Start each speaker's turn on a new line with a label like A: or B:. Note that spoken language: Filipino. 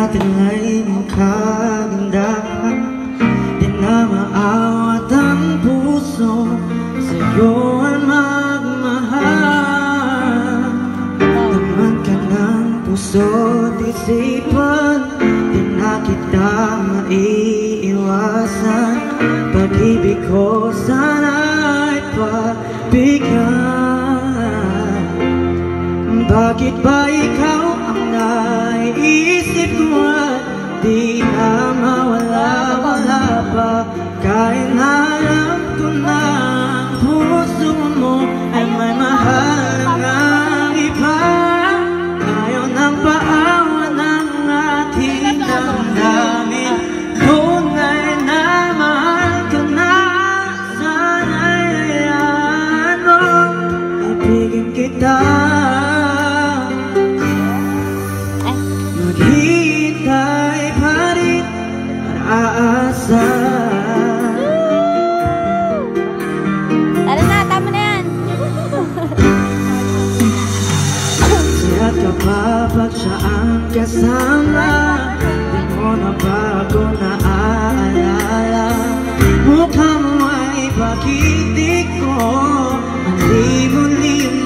A: natin ay magkagandahan, di na maawat ang puso, sa'yo ay magmahal. Laman ka ng puso't isipan, di na kita maiiwasan. Pag-ibig ko sana'y pagbigyan. Bakit ba ikaw ang naiisip ko at di na mawala pa? Kahit na alam ko na ang puso mo ay may mahal ng iba. Ayaw nang paawan ng ating damdamin. Tunay na mahal ko na, sana'y hayaan mo ibigin kita. Maghihintay pa rin at aasa.
B: Tara na, tama na yan.
A: Siya kapag siya ang kasama, di mo na bago naaalala. Mukha mo ay bakit di ko muli-muling